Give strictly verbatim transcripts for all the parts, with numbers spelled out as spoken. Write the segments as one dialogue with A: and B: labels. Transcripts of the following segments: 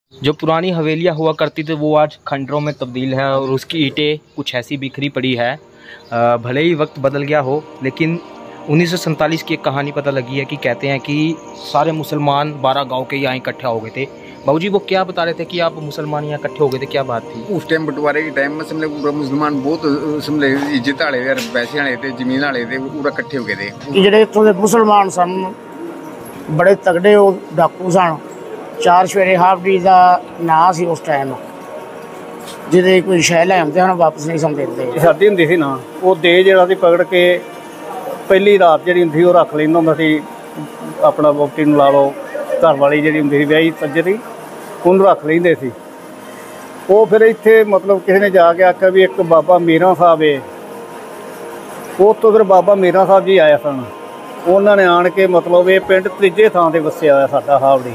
A: जो पुरानी हवेलियाँ हुआ करती थी वो आज खंडरों में तब्दील है और उसकी ईंटें कुछ ऐसी बिखरी पड़ी है। भले ही वक्त बदल गया हो, लेकिन उन्नीस सौ सैंतालीस की एक कहानी पता लगी है कि कहते हैं कि सारे मुसलमान बारह गांव के यहाँ इकट्ठे हो गए थे। बाबूजी वो क्या बता रहे थे कि आप मुसलमान यहाँ इकट्ठे हो गए थे, क्या बात थी?
B: उस टाइम बंटवारे के टाइम में समझे पूरा मुसलमान बहुत समझे इज्जत वाले थे, पैसे वाले थे, जमीन वाले थे, पूरा इकट्ठे हो गए थे।
C: ਜਿਹੜੇ ਇੱਥੋਂ ਦੇ ਮੁਸਲਮਾਨ ਸਨ ਬੜੇ ਤਗੜੇ ਉਹ ਡਾਕੂ ਸਨ। ਚਾਰ ਸਵੇਰੇ ਹਾਫਡੀ ਦਾ ਨਾਂ ਸੀ ਉਸ ਟਾਈਮ, ਜਿਹਦੇ ਕੋਈ ਸ਼ੈ ਲੈ ਆਉਂਦੇ ਹਨ ਵਾਪਸ ਨਹੀਂ ਸਮ ਦਿੰਦੇ।
D: ਸਰਦੀ ਹੁੰਦੀ ਸੀ ਨਾ, ਉਹ ਦੇ ਜਿਹੜਾ ਸੀ ਪਕੜ ਕੇ ਪਹਿਲੀ ਰਾਤ ਜਿਹੜੀ ਹੁੰਦੀ ਉਹ ਰੱਖ ਲੈਂਦਾ ਹੁੰਦਾ ਸੀ। ਆਪਣਾ ਵੋਟੀ ਨੂੰ ਲਾ ਲਓ, ਘਰ ਵਾਲੀ ਜਿਹੜੀ ਹੁੰਦੀ ਸੀ ਵਿਆਹੀ ਸੱਜਰੀ, ਉਹਨੂੰ ਰੱਖ ਲੈਂਦੇ ਸੀ। ਉਹ ਫਿਰ ਇੱਥੇ ਮਤਲਬ ਕਿਸੇ ਨੇ ਜਾ ਕੇ ਆਖਿਆ ਵੀ ਇੱਕ ਬਾਬਾ ਮੀਰਾਂ ਸਾਹਿਬ ਏ। ਉਹ ਤੋਂ ਫਿਰ ਬਾਬਾ ਮੀਰਾਂ ਸਾਹਿਬ ਜੀ ਆਏ ਸਨ। ਉਹਨਾਂ ਨੇ ਆਣ ਕੇ ਮਤਲਬ ਇਹ ਪਿੰਡ ਤੀਜੇ ਥਾਂ 'ਤੇ ਵਸਿਆ ਹੋਇਆ ਸਾਡਾ ਹਾਵੜੀ।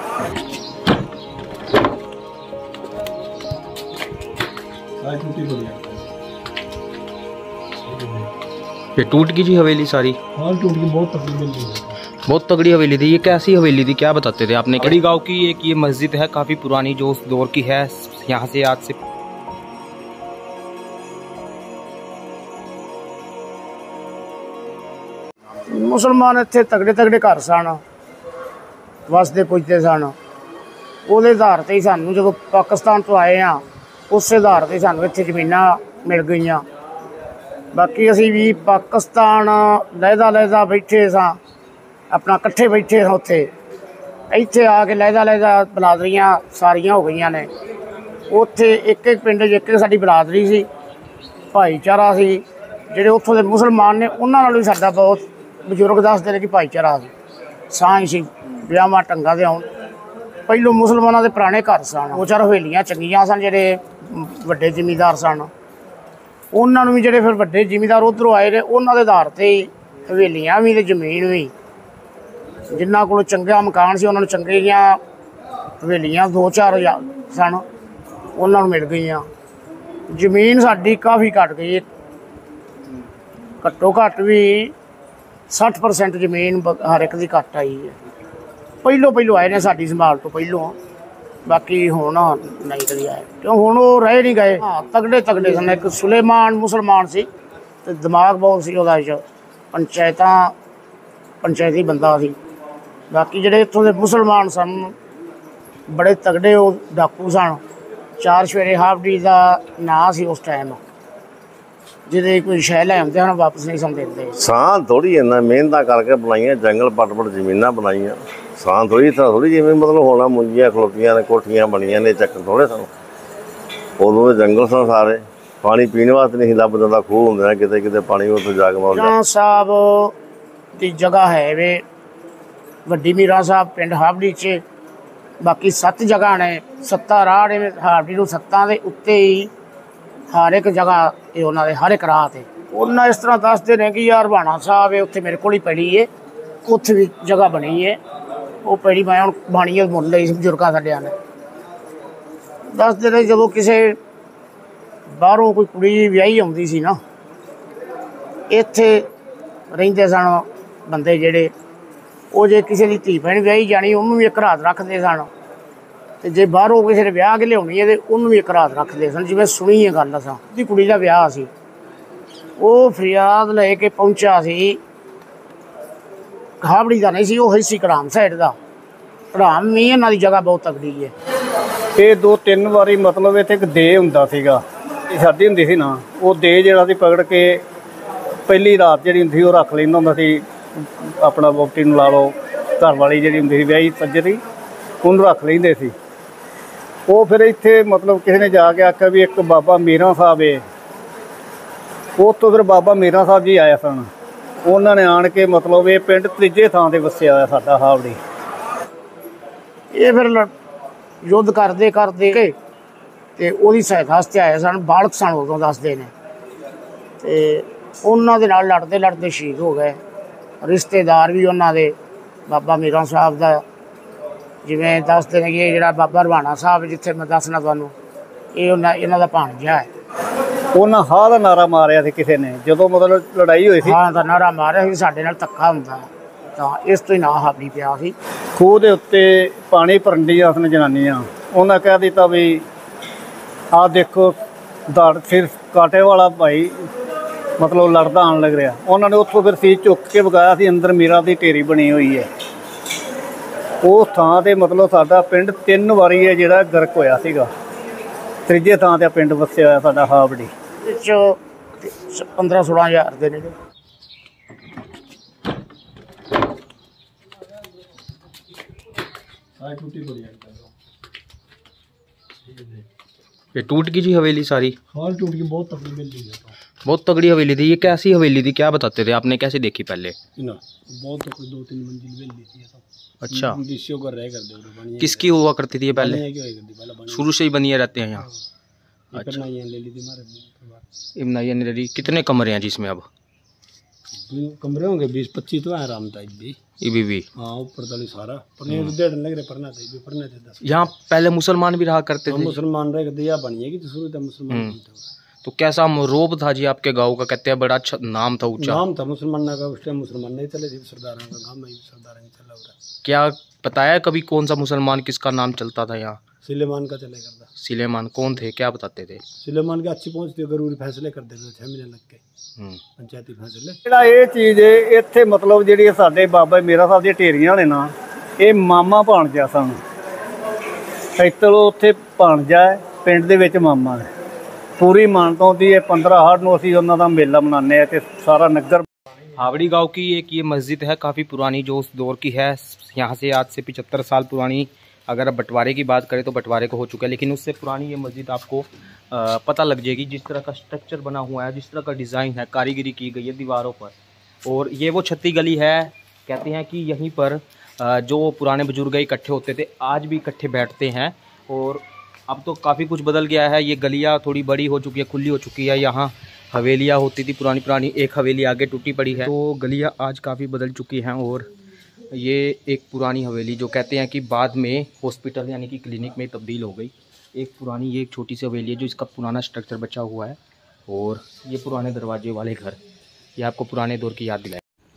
A: ये टूट गई जी हवेली सारी?
D: हाँ टूट गई, बहुत तगड़ी है,
A: बहुत तगड़ी हवेली थी। ये कैसी हवेली थी, क्या बताते थे आपने? कड़ी गांव की एक ये मस्जिद है, काफ़ी पुरानी, जो उस दौर की है। यहाँ से आज से
C: ਮੁਸਲਮਾਨ ਇੱਥੇ ਤਗੜੇ ਤਗੜੇ ਘਰ ਸਨ, ਵਸਦੇ ਪੁੱਜਦੇ ਸਨ। ਉਹਦੇ ਆਧਾਰ 'ਤੇ ਹੀ ਸਾਨੂੰ ਜਦੋਂ ਪਾਕਿਸਤਾਨ ਤੋਂ ਆਏ ਹਾਂ ਉਸੇ ਆਧਾਰ 'ਤੇ ਸਾਨੂੰ ਇੱਥੇ ਜ਼ਮੀਨਾਂ ਮਿਲ ਗਈਆਂ। ਬਾਕੀ ਅਸੀਂ ਵੀ ਪਾਕਿਸਤਾਨ ਲਹਿਦਾ ਲਹਿਦਾ ਬੈਠੇ ਸਾਂ, ਆਪਣਾ ਇਕੱਠੇ ਬੈਠੇ ਸਾਂ ਉੱਥੇ। ਇੱਥੇ ਆ ਕੇ ਲਹਿਦਾ ਲਹਿਦਾ ਬਰਾਦਰੀਆਂ ਸਾਰੀਆਂ ਹੋ ਗਈਆਂ ਨੇ। ਉੱਥੇ ਇੱਕ ਇੱਕ ਪਿੰਡ 'ਚ ਇੱਕ ਇੱਕ ਸਾਡੀ ਬਰਾਦਰੀ ਸੀ, ਭਾਈਚਾਰਾ ਸੀ। ਜਿਹੜੇ ਉੱਥੋਂ ਦੇ ਮੁਸਲਮਾਨ ਨੇ ਉਹਨਾਂ ਨਾਲ ਵੀ ਸਾਡਾ ਬਹੁਤ, ਬਜ਼ੁਰਗ ਦੱਸਦੇ ਨੇ ਕਿ ਭਾਈਚਾਰਾ ਸੀ, ਸਾਂਝ ਸੀ, ਵਿਆਹਾਂ ਢੰਗਾਂ ਦੇ ਆਉਣ। ਪਹਿਲੋਂ ਮੁਸਲਮਾਨਾਂ ਦੇ ਪੁਰਾਣੇ ਘਰ ਸਨ, ਦੋ ਚਾਰ ਹਵੇਲੀਆਂ ਚੰਗੀਆਂ ਸਨ। ਜਿਹੜੇ ਵੱਡੇ ਜ਼ਿਮੀਂਦਾਰ ਸਨ ਉਹਨਾਂ ਨੂੰ ਵੀ, ਜਿਹੜੇ ਫਿਰ ਵੱਡੇ ਜ਼ਿਮੀਂਦਾਰ ਉੱਧਰੋਂ ਆਏ ਨੇ, ਉਹਨਾਂ ਦੇ ਆਧਾਰ 'ਤੇ ਹੀ ਹਵੇਲੀਆਂ ਵੀ ਅਤੇ ਜ਼ਮੀਨ ਵੀ। ਜਿਨ੍ਹਾਂ ਕੋਲ ਚੰਗਾ ਮਕਾਨ ਸੀ ਉਹਨਾਂ ਨੂੰ ਚੰਗੀਆਂ ਹਵੇਲੀਆਂ ਦੋ ਚਾਰ ਸਨ, ਉਹਨਾਂ ਨੂੰ ਮਿਲ ਗਈਆਂ। ਜ਼ਮੀਨ ਸਾਡੀ ਕਾਫੀ ਘੱਟ ਗਈ, ਘੱਟੋ ਘੱਟ ਵੀ ਸੱਠ ਪਰਸੈਂਟ ਜ਼ਮੀਨ ਹਰ ਇੱਕ ਦੀ ਘੱਟ ਆਈ ਹੈ। ਪਹਿਲੋਂ ਪਹਿਲੋਂ ਆਏ ਨੇ ਸਾਡੀ ਸੰਭਾਲ ਤੋਂ ਪਹਿਲੋਂ, ਬਾਕੀ ਹੁਣ ਨਹੀਂ ਕਦੀ ਆਏ ਕਿਉਂ ਹੁਣ ਉਹ ਰਹਿ ਨਹੀਂ ਗਏ। ਹਾਂ ਤਗੜੇ ਤਗੜੇ ਸਨ। ਇੱਕ ਸੁਲੇਮਾਨ ਮੁਸਲਮਾਨ ਸੀ ਅਤੇ ਦਿਮਾਗ ਬਹੁਤ ਸੀ ਉਹਦਾ, 'ਚ ਪੰਚਾਇਤਾਂ ਪੰਚਾਇਤੀ ਬੰਦਾ ਸੀ। ਬਾਕੀ ਜਿਹੜੇ ਇੱਥੋਂ ਦੇ ਮੁਸਲਮਾਨ ਸਨ ਬੜੇ ਤਗੜੇ ਉਹ ਡਾਕੂ ਸਨ। ਚਾਰ ਸਵੇਰੇ ਹਾਫਡੀ ਦਾ ਨਾਂ ਸੀ ਉਸ ਟਾਈਮ, ਜਿਹਦੇ ਕੋਈ ਸ਼ੈ ਲੈ ਆਉਂਦੇ ਹਨ ਵਾਪਸ ਨਹੀਂ ਸਮ ਦਿੰਦੇ।
E: ਸਾਂ ਥੋੜ੍ਹੀ ਇੰਨਾ ਮਿਹਨਤਾਂ ਕਰਕੇ ਬਣਾਈਆਂ, ਜੰਗਲ ਪੱਟ ਪੱਟ ਜ਼ਮੀਨਾਂ ਬਣਾਈਆਂ। ਸਾਂ ਥੋੜ੍ਹੀ ਤਾਂ ਥੋੜ੍ਹੀ ਜਿਵੇਂ ਮਤਲਬ ਹੋਣਾ ਮੁੰਜੀਆਂ ਖਲੋਤੀਆਂ ਨੇ, ਕੋਠੀਆਂ ਬਣੀਆਂ ਨੇ, ਚੱਕਰ ਥੋੜ੍ਹੇ ਸਨ। ਉਦੋਂ ਦੇ ਜੰਗਲ ਸਨ ਸਾਰੇ, ਪਾਣੀ ਪੀਣ ਵਾਸਤੇ ਨਹੀਂ ਲੱਭ ਜਾਂਦਾ, ਖੂਹ ਹੁੰਦੇ ਨੇ ਕਿਤੇ ਕਿਤੇ ਪਾਣੀ, ਉੱਥੇ ਜਾ ਕੇ
C: ਮੀਰਾਂ ਸਾਹਿਬ ਦੀ ਜਗ੍ਹਾ ਹੈ ਵੇ ਵੱਡੀ ਮੀਰਾਂ ਸਾਹਿਬ ਪਿੰਡ ਹਾਵੜੀ 'ਚ। ਬਾਕੀ ਸੱਤ ਜਗ੍ਹਾ ਨੇ, ਸੱਤਾਂ ਰਾਹ ਨੇ ਹਾਵੜੀ ਨੂੰ, ਸੱਤਾਂ ਦੇ ਉੱਤੇ ਹੀ ਹਰ ਇੱਕ ਜਗ੍ਹਾ ਇਹ ਉਹਨਾਂ ਦੇ, ਹਰ ਇੱਕ ਰਾਹ 'ਤੇ। ਉਹਨਾਂ ਇਸ ਤਰ੍ਹਾਂ ਦੱਸਦੇ ਨੇ ਕਿ ਯਾਰ ਹਰਬਾਣਾ ਸਾਹਿਬ ਹੈ, ਉੱਥੇ ਮੇਰੇ ਕੋਲ ਹੀ ਪੜੀ ਹੈ, ਉੱਥੇ ਵੀ ਜਗ੍ਹਾ ਬਣੀ ਹੈ। ਉਹ ਪੈੜੀ ਮੈਂ ਹੁਣ ਬਾਣੀ ਹੈ, ਮੁੱਲ ਲਈ ਸੀ ਬਜ਼ੁਰਗਾਂ ਸਾਡਿਆਂ ਨੇ। ਦੱਸਦੇ ਨੇ ਜਦੋਂ ਕਿਸੇ ਬਾਹਰੋਂ ਕੋਈ ਕੁੜੀ ਵਿਆਹੀ ਆਉਂਦੀ ਸੀ ਨਾ, ਇੱਥੇ ਰਹਿੰਦੇ ਸਨ ਬੰਦੇ ਜਿਹੜੇ, ਉਹ ਜੇ ਕਿਸੇ ਦੀ ਧੀ ਭੈਣ ਵਿਆਹੀ ਜਾਣੀ ਉਹਨੂੰ ਵੀ ਇੱਕ ਰਾਤ ਰੱਖਦੇ ਸਨ। ਅਤੇ ਜੇ ਬਾਹਰੋਂ ਕਿਸੇ ਨੇ ਵਿਆਹ ਕੇ ਲਿਆਉਣੀ ਹੈ ਤਾਂ ਉਹਨੂੰ ਵੀ ਇੱਕ ਰਾਤ ਰੱਖਦੇ ਸਨ। ਜਿਵੇਂ ਸੁਣੀ ਹੈ ਗੱਲ ਅਸਾਂ, ਉਹਦੀ ਕੁੜੀ ਦਾ ਵਿਆਹ ਸੀ, ਉਹ ਫਰਿਆਦ ਲੈ ਕੇ ਪਹੁੰਚਿਆ ਸੀ। ਹਾਵੜੀ ਦਾ ਨਹੀਂ ਸੀ, ਉਹ ਸੀ ਘੜਾਮ ਸਾਈਡ ਦਾ। ਘੜਾਮ ਨਹੀਂ, ਇਹਨਾਂ ਦੀ ਜਗ੍ਹਾ ਬਹੁਤ ਤਗੜੀ ਹੈ।
D: ਇਹ ਦੋ ਤਿੰਨ ਵਾਰੀ ਮਤਲਬ ਇੱਥੇ ਇੱਕ ਦੇ ਹੁੰਦਾ ਸੀਗਾ, ਸਰਦੀ ਹੁੰਦੀ ਸੀ ਨਾ, ਉਹ ਦੇ ਜਿਹੜਾ ਸੀ ਪਕੜ ਕੇ ਪਹਿਲੀ ਰਾਤ ਜਿਹੜੀ ਹੁੰਦੀ ਉਹ ਰੱਖ ਲੈਂਦਾ ਹੁੰਦਾ ਸੀ। ਆਪਣਾ ਵੋਟੀ ਨੂੰ ਲਾ ਲਓ, ਘਰ ਵਾਲੀ ਜਿਹੜੀ ਹੁੰਦੀ ਸੀ ਵਿਆਹੀ ਸੱਜਰੀ, ਉਹਨੂੰ ਰੱਖ ਲੈਂਦੇ ਸੀ। ਉਹ ਫਿਰ ਇੱਥੇ ਮਤਲਬ ਕਿਸੇ ਨੇ ਜਾ ਕੇ ਆਖਿਆ ਵੀ ਇੱਕ ਬਾਬਾ ਮੀਰਾਂ ਸਾਹਿਬ ਏ। ਉਹ ਤੋਂ ਫਿਰ ਬਾਬਾ ਮੀਰਾਂ ਸਾਹਿਬ ਜੀ ਆਏ ਸਨ। ਉਹਨਾਂ ਨੇ ਆਣ ਕੇ ਮਤਲਬ ਇਹ ਪਿੰਡ ਤੀਜੇ ਥਾਂ 'ਤੇ ਵਸਿਆ ਹੋਇਆ ਸਾਡਾ ਹਾਵੜੀ।
C: ਇਹ ਫਿਰ ਯੁੱਧ ਕਰਦੇ ਕਰਦੇ ਅਤੇ ਉਹਦੀ ਸਹਾਇਤਾ ਵਾਸਤੇ ਆਏ ਸਨ। ਬਾਲਕ ਸਨ ਉਦੋਂ ਦੱਸਦੇ ਨੇ, ਅਤੇ ਉਹਨਾਂ ਦੇ ਨਾਲ ਲੜਦੇ ਲੜਦੇ ਸ਼ਹੀਦ ਹੋ ਗਏ। ਰਿਸ਼ਤੇਦਾਰ ਵੀ ਉਹਨਾਂ ਦੇ ਬਾਬਾ ਮੀਰਾਂ ਸਾਹਿਬ ਦਾ, ਜਿਵੇਂ ਦੱਸਦੇ ਨੇ ਕਿ ਇਹ ਜਿਹੜਾ ਬਾਬਾ ਹਰਬਾਣਾ ਸਾਹਿਬ ਜਿੱਥੇ ਮੈਂ ਦੱਸਣਾ ਤੁਹਾਨੂੰ, ਇਹ ਉਹਨਾਂ ਇਹਨਾਂ ਦਾ ਭਾਣਜਾ ਹੈ।
D: ਉਹਨਾਂ ਹਾਂ ਦਾ ਨਾਰਾ ਮਾਰਿਆ ਸੀ ਕਿਸੇ ਨੇ ਜਦੋਂ ਮਤਲਬ ਲੜਾਈ ਹੋਈ ਸੀ।
C: ਹਾਂ ਦਾ ਨਾਰਾ ਮਾਰਿਆ ਸੀ, ਸਾਡੇ ਨਾਲ ਧੱਕਾ ਹੁੰਦਾ, ਤਾਂ ਇਸ ਤੋਂ ਹੀ ਨਾਂ ਹਾਵੜੀ ਪਿਆ ਸੀ।
D: ਖੂਹ ਦੇ ਉੱਤੇ ਪਾਣੀ ਭਰਨ ਦੀਆਂ ਸਨ ਜਨਾਨੀਆਂ, ਉਹਨਾਂ ਕਹਿ ਦਿੱਤਾ ਵੀ ਆਹ ਦੇਖੋ ਧੜ ਸਿਰ ਕਾਟੇ ਵਾਲਾ ਭਾਈ ਮਤਲਬ ਲੜਦਾ ਆਉਣ ਲੱਗ ਰਿਹਾ। ਉਹਨਾਂ ਨੇ ਉੱਥੋਂ ਫਿਰ ਸੀਟ ਚੁੱਕ ਕੇ ਵਗਾਇਆ ਸੀ, ਅੰਦਰ ਮੀਰਾ ਦੀ ਢੇਰੀ ਬਣੀ ਹੋਈ ਹੈ। ਉਸ ਥਾਂ 'ਤੇ ਮਤਲਬ ਸਾਡਾ ਪਿੰਡ ਤਿੰਨ ਵਾਰੀ ਹੈ ਜਿਹੜਾ ਗਰਕ ਹੋਇਆ ਸੀਗਾ। ਤੀਜੇ ਥਾਂ 'ਤੇ ਪਿੰਡ ਵਸਿਆ ਹੋਇਆ ਸਾਡਾ ਹਾਵੜੀ
C: ਵਿੱਚ ਪੰਦਰਾਂ ਸੋਲਾਂ ਹਜ਼ਾਰ ਦੇ ਨੇੜੇ।
A: ये टूट गई जी हवेली सारी?
D: हाँ टूट गई, बहुत तकड़ी मिल रही है।
A: बहुत तगड़ी हवेली थी। ये कैसी हवेली थी, क्या बताते थे आपने, कैसे देखी पहले?
D: ना बहुत तकड़ी दो तीन मंजिल मिल रही थी।
A: अच्छा,
D: डिशों का रह कर दे
A: किसकी हुआ करती थी ये पहले? शुरू से ही बनिए रहते हैं यहाँ? अच्छा, इमनाइया ने ले ली। कितने कमरे हैं जिसमें अब?
D: कमरे होंगे बीस पच्चीस तो है आराम भी।
A: इबी भी
D: हाँ ऊपर तली सारा पर डेढ़ लग रहे पढ़ना चाहिए पढ़ना चाहिए।
A: यहाँ पहले मुसलमान भी रहा करते थे?
D: मुसलमान रह दिया बनिएगी तो शुरू था मुसलमान।
A: तो कैसा रोब था जी आपके गांव का? कहते हैं बड़ा अच्छा नाम था, ऊंचा
D: नाम था मुसलमान का। उस टाइम मुसलमान नहीं चले थे, सरदार का गांव में सरदार नहीं चला हुआ।
A: क्या बताया कभी कौन सा मुसलमान किसका नाम चलता था यहाँ?
D: सुलेमान का चले करता।
A: सुलेमान कौन थे, क्या बताते थे?
D: सुलेमान के अच्छी पहुंचती जरूरी फैसले करते थे, छह महीने लग के पंचायती फैसले। ਜਿਹੜਾ ਇਹ ਚੀਜ਼ ਹੈ ਇੱਥੇ ਮਤਲਬ ਜਿਹੜੀ ਸਾਡੇ ਬਾਬਾ ਮੇਰਾ ਸਾਹਿਬ ਦੀਆਂ ਢੇਰੀਆਂ ਵਾਲੇ ਨਾ, ਇਹ ਮਾਮਾ ਭਾਣਜਾ ਸਨ। ਇੱਥੋਂ ਉੱਥੇ ਭਾਣਜਾ ਹੈ, ਪਿੰਡ ਦੇ ਵਿੱਚ ਮਾਮਾ ਹੈ। पूरी मानता होती है। पंद्रह हाट ਨੂੰ ਅਸੀਂ ਉਹਨਾਂ ਦਾ ਮੇਲਾ ਮਨਾਉਂਦੇ ਆ ਤੇ ਸਾਰਾ नगर।
A: हावड़ी गांव की एक ये मस्जिद है, काफ़ी पुरानी, जो उस दौर की है। यहाँ से आज से पचहत्तर साल पुरानी। अगर अब बंटवारे की बात करें तो बंटवारे को हो चुका है, लेकिन उससे पुरानी ये मस्जिद आपको आ, पता लग जाएगी। जिस तरह का स्ट्रक्चर बना हुआ है, जिस तरह का डिज़ाइन है, कारीगरी की गई है दीवारों पर। और ये वो छत्ती गली है। कहते हैं कि यहीं पर आ, जो पुराने बुजुर्ग इकट्ठे होते थे, आज भी इकट्ठे बैठते हैं। और अब तो काफ़ी कुछ बदल गया है। ये गलियाँ थोड़ी बड़ी हो चुकी है, खुली हो चुकी है। यहाँ हवेलियाँ होती थी पुरानी पुरानी, एक हवेली आगे टूटी पड़ी है। तो गलियाँ आज काफ़ी बदल चुकी हैं। और ये एक पुरानी हवेली जो कहते हैं कि बाद में हॉस्पिटल यानी कि क्लिनिक में तब्दील हो गई। एक पुरानी ये एक छोटी सी हवेली है जो इसका पुराना स्ट्रक्चर बचा हुआ है। और ये पुराने दरवाजे वाले घर, ये आपको पुराने दौर की याद दिलाए।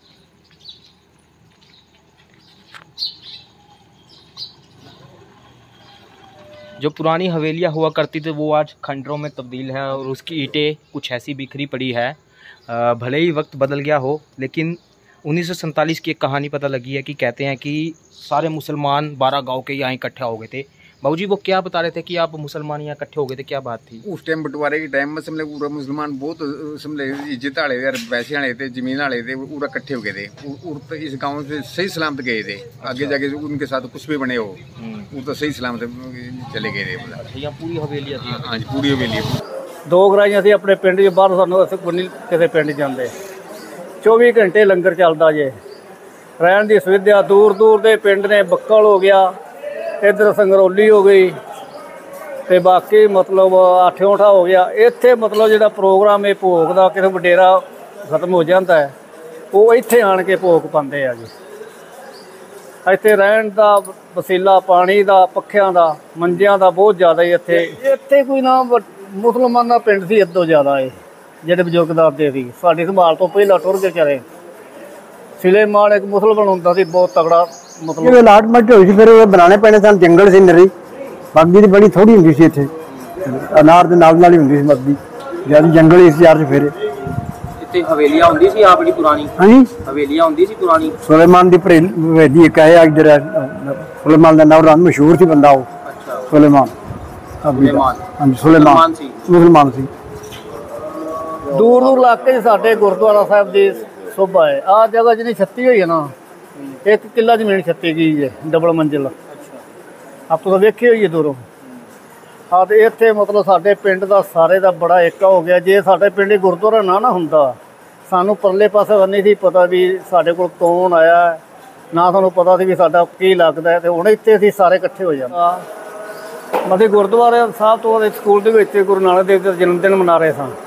A: जो पुरानी हवेलियाँ हुआ करती थी वो आज खंडरों में तब्दील है। और उसकी ईंटें कुछ ऐसी बिखरी पड़ी है। भले ही वक्त बदल गया हो, लेकिन उन्नीस सौ सैंतालीस की एक कहानी पता लगी है कि कहते हैं कि सारे मुसलमान बारह गांव के यहाँ इकट्ठे हो गए थे। बाबू जी वो क्या बता रहे थे कि आप मुसलमान यहाँ इकट्ठे हो गए थे, क्या बात थी?
B: उस टाइम बंटवारे के टाइम में समझे पूरा मुसलमान बहुत समझे इज्जत वाले यार, पैसे वाले थे, जमीन वाले थे, पूरा इकट्ठे हो गए थे। तो इस गांव से सही सलामत गए थे। आगे जाके उनके साथ कुछ भी बने हो, वो तो सही सलामत चले गए थे।
A: यहाँ पूरी हवेलियाँ थी?
B: हाँ जी पूरी हवेली।
D: दो गराइयां सी अपने पिंड च बाहर, सानू अस कोई किसी पिंड जाते। चौबी घंटे लंगर चलता जे, रहन की सुविधा। दूर दूर के पिंड ने, बक्कल हो गया, इधर संगरौली हो गई, तो बाकी मतलब अठोठा हो गया। इत्थे मतलब जो प्रोग्राम है भोग का, किसी वडेरा खत्म हो जाता है, वो इत्थे आण के भोग पाते हैं जी। इत्थे रहन का वसीला, पानी का, पक्खियां का, मंजियां का बहुत ज़्यादा ही इत्थे। इत्थे कोई ना मुसलमान का पिंड सी इदों ज़्यादा है। ਜਿਹੜੇ ਬਜ਼ੁਰਗ ਦਾਦੇ ਸੀ ਸਾਡੀ ਸੰਭਾਲ ਤੋਂ ਪਹਿਲਾਂ ਟੁਰ ਕੇ ਚਲੇ। ਸੁਲੇਮਾਨ ਇੱਕ ਮੁਸਲਮਾਨ ਹੁੰਦਾ ਸੀ ਬਹੁਤ ਤਗੜਾ, ਮਤਲਬ
F: ਇਹ ਅਲਾਟਮੈਂਟ ਹੋਈ ਸੀ, ਫਿਰ ਉਹ ਬਣਾਉਣੇ ਪੈਣੇ ਸਨ। ਜੰਗਲ ਸੀ ਨਰੀ, ਬਾਗੀ ਦੀ ਬੜੀ ਥੋੜੀ ਹੁੰਦੀ ਸੀ ਇੱਥੇ, ਅਨਾਰ ਦੇ ਨਾਲ ਨਾਲ ਹੀ ਹੁੰਦੀ ਸੀ ਮੱਦੀ, ਜਿਆਦਾ ਜੰਗਲ ਹੀ ਸੀ ਚਾਰ ਚਫੇਰੇ।
A: ਇੱਥੇ ਹਵੇਲੀਆਂ ਹੁੰਦੀ ਸੀ ਆਪਣੀ ਪੁਰਾਣੀ? ਹਾਂਜੀ ਹਵੇਲੀਆਂ ਹੁੰਦੀ ਸੀ ਪੁਰਾਣੀ।
F: ਸੁਲੇਮਾਨ ਦੀ ਹਵੇਲੀ ਇੱਕ ਹੈ ਜਿਹੜਾ ਸੁਲੇਮਾਨ ਦਾ ਨਾਮ ਮਸ਼ਹੂਰ ਸੀ ਬੰਦਾ, ਉਹ ਅੱਛਾ ਸੁਲੇਮਾਨ। ਸੁਲੇਮਾਨ ਹਾਂਜੀ ਸੁਲੇਮਾਨ ਸੀ, ਮੁਸਲਮਾਨ ਸੀ।
D: दूर दूर इलाके साढ़े गुरुद्वारा साहब की शोभा है। आ जगह जिन्नी छत्ती हुई है ना, एक किला जमीन छत्ती गई है, डबल मंजिल। आप तो वेखी हुई है दूरों। हाँ तो इत्थे मतलब साढ़े पिंड का सारे का बड़ा एका हो गया। जे साढ़े पिंड गुरुद्वारा ना ना हुंदा, सानू परले पासे नहीं थी पता भी साढ़े कोल कौन आया, ना सानू पता सी भी साडा की लगदा है। तो हुण इत्थे असीं सारे इकट्ठे हो जांदे। मतलब गुरुद्वारे साहब तो स्कूल दे विच गुरु नानक देव दा जन्मदिन मना रहे सन।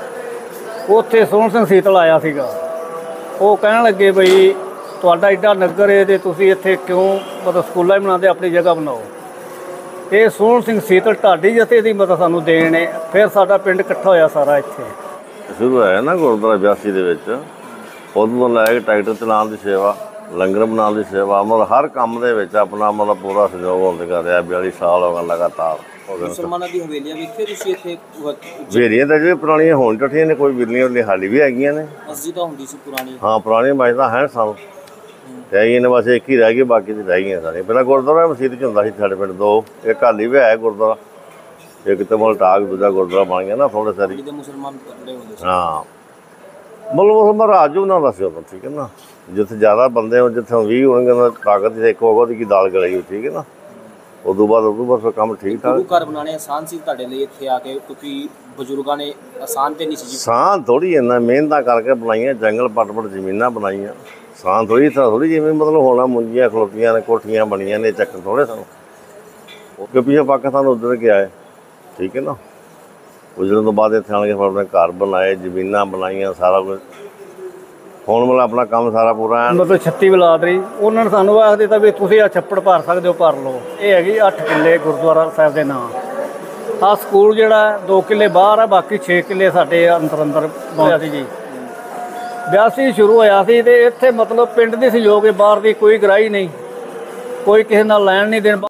D: ਉੱਥੇ ਸੋਹਣ ਸਿੰਘ ਸੀਤਲ ਆਇਆ ਸੀਗਾ। ਉਹ ਕਹਿਣ ਲੱਗੇ ਬਈ ਤੁਹਾਡਾ ਐਡਾ ਨਗਰ ਹੈ ਤੇ ਤੁਸੀਂ ਇੱਥੇ ਕਿਉਂ ਮਤਲਬ ਸਕੂਲਾਂ ਹੀ ਬਣਾਉਂਦੇ, ਆਪਣੀ ਜਗ੍ਹਾ ਬਣਾਓ। ਇਹ ਸੋਹਣ ਸਿੰਘ ਸੀਤਲ ਢਾਡੀ ਜਥੇ ਦੀ ਮਤਲਬ ਸਾਨੂੰ ਦੇਣ ਹੈ। ਫਿਰ ਸਾਡਾ ਪਿੰਡ ਇਕੱਠਾ ਹੋਇਆ ਸਾਰਾ ਇੱਥੇ।
E: ਸ਼ੁਰੂ ਹੋਇਆ ਨਾ ਗੁਰਦੁਆਰਾ ਬਿਆਸੀ ਦੇ ਵਿੱਚ, ਉਦੋਂ ਤੋਂ ਲੈ ਕੇ ਟਰੈਕਟਰ ਚਲਾਉਣ ਦੀ ਸੇਵਾ ਲੰਗਰ ਬਣਾਉਣ ਦੀ ਸੇਵਾ, ਮਤਲਬ ਹਰ ਕੰਮ ਦੇ ਵਿੱਚ ਆਪਣਾ ਮਤਲਬ ਪੂਰਾ ਸਹਿਯੋਗ ਹੁੰਦੇ ਕਰ ਰਿਹਾ। ਬਿਆਲੀ ਸਾਲ ਹੋ ਗਏ ਲਗਾਤਾਰ।
A: ਮੁਸਲਮਾਨਾਂ ਦੀ ਹਵੇਲੀਆਂ ਵੇਖੇ ਤੁਸੀਂ ਇੱਥੇ?
E: ਹਵੇਲੀਆਂ ਤਾਂ ਜਿਹੜੇ ਪੁਰਾਣੀਆਂ ਹੁਣ ਟੱਠੀਆਂ ਨੇ, ਕੋਈ ਬਿਰਲੀਆਂ ਵਾਲੀ ਹਾਲੀ ਵੀ ਹੈਗੀਆਂ ਨੇ।
A: ਮਸਜਿਦਾਂ ਹੁੰਦੀ ਸੀ ਪੁਰਾਣੀ? ਹਾਂ,
E: ਪੁਰਾਣੀਆਂ ਮਸਜਿਦਾਂ ਹੈ ਸਾਨੂੰ ਰਹਿ ਗਈਆਂ ਨੇ, ਬਸ ਇੱਕ ਹੀ ਰਹਿ ਗਈ, ਬਾਕੀ ਤਾਂ ਰਹਿ ਗਈਆਂ ਸਾਰੀਆਂ। ਪਹਿਲਾਂ ਗੁਰਦੁਆਰਾ ਮਸਜਿਦ 'ਚ ਹੁੰਦਾ ਸੀ ਸਾਡੇ ਪਿੰਡ ਦੋ, ਇੱਕ ਹਾਲੀ ਵੀ ਹੈ ਗੁਰਦੁਆਰਾ, ਇੱਕ ਤਾਂ ਮਤਲਬ ਟਾਕ ਦੂਜਾ ਗੁਰਦੁਆਰਾ ਬਣ ਗਿਆ ਨਾ ਥੋੜੇ ਸਾਰੀ।
A: ਮੁਸਲਮਾਨ ਤਕੜੇ ਹੁੰਦੇ ਸੀ।
E: ਹਾਂ, ਮਤਲਬ ਮੁਸਲਮਾਨ ਰਾਜ ਉਹਨਾਂ ਦਾ ਸੀ ਉਦੋਂ, ਠੀਕ ਹੈ ਨਾ। ਜਿੱਥੇ ਜ਼ਿਆਦਾ ਬੰਦੇ ਹੋ, ਜਿੱਥੇ ਵੀਹ ਹੋਣਗੇ ਉਹਨਾਂ ਤਾਕਤ ਦੀ ਇੱਕ ਹੋਗਾ ਉਹਦੀ ਦਾਲ ਗਲਾਈ ਹੋ, ਠੀਕ ਹੈ ਨਾ। ਉਦੋਂ ਬਾਅਦ ਉਦੋਂ ਬਾਅਦ ਕੰਮ ਠੀਕ ਠਾਕ।
A: ਗੁਰੂ ਘਰ ਬਣਾਉਣੇ ਆਸਾਨ ਸੀ ਤੁਹਾਡੇ ਲਈ ਇੱਥੇ ਆ ਕੇ, ਕਿਉਂਕਿ ਬਜ਼ੁਰਗਾਂ ਨੇ ਆਸਾਨ ਤੇ ਨਹੀਂ ਸੀ?
E: ਆਸਾਨ ਥੋੜ੍ਹੀ, ਇੰਨਾ ਮਿਹਨਤਾਂ ਕਰਕੇ ਬਣਾਈਆਂ, ਜੰਗਲ ਪੱਟ ਪੱਟ ਜ਼ਮੀਨਾਂ ਬਣਾਈਆਂ। ਆਸਾਨ ਥੋੜ੍ਹੀ ਤਾਂ ਥੋੜ੍ਹੀ ਜਿਵੇਂ ਮਤਲਬ ਹੋਣਾ ਮੁੰਜੀਆਂ ਖਲੋਤੀਆਂ ਨੇ, ਕੋਠੀਆਂ ਬਣੀਆਂ ਨੇ, ਚੱਕਰ ਥੋੜ੍ਹੇ ਸਾਨੂੰ। ਉਹ ਪਿੱਛੇ ਪਾਕਿਸਤਾਨ ਉੱਧਰ ਗਿਆ ਹੈ, ਠੀਕ ਹੈ ਨਾ। ਉਜੜਨ ਤੋਂ ਬਾਅਦ ਇੱਥੇ ਆਣ ਕੇ ਆਪਣੇ ਘਰ ਬਣਾਏ, ਜ਼ਮੀਨਾਂ ਬਣਾਈਆਂ, ਸਾਰਾ ਕੁਝ। ਹੁਣ ਮਤਲਬ ਆਪਣਾ ਕੰਮ ਸਾਰਾ ਪੂਰਾ ਹੈ।
D: ਮਤਲਬ ਛੱਤੀ ਬਲਾਦਰੀ ਉਹਨਾਂ ਨੇ ਸਾਨੂੰ ਆਖ ਦਿੱਤਾ ਵੀ ਤੁਸੀਂ ਆ ਛੱਪੜ ਭਰ ਸਕਦੇ ਹੋ, ਭਰ ਲਓ। ਇਹ ਹੈਗੀ ਅੱਠ ਕਿੱਲੇ ਗੁਰਦੁਆਰਾ ਸਾਹਿਬ ਦੇ ਨਾਂ। ਆਹ ਸਕੂਲ ਜਿਹੜਾ ਦੋ ਕਿੱਲੇ ਬਾਹਰ ਆ, ਬਾਕੀ ਛੇ ਕਿੱਲੇ ਸਾਡੇ ਅੰਦਰ ਅੰਦਰ ਬਣਿਆ ਸੀ ਜੀ। ਬਿਆਸੀ ਸ਼ੁਰੂ ਹੋਇਆ ਸੀ ਤੇ ਇੱਥੇ ਮਤਲਬ ਪਿੰਡ ਦੇ ਸਹਿਯੋਗ, ਬਾਹਰ ਦੀ ਕੋਈ ਗਰਾਹੀ ਨਹੀਂ, ਕੋਈ ਕਿਸੇ ਨਾਲ ਲੈਣ ਨਹੀਂ ਦੇਣ।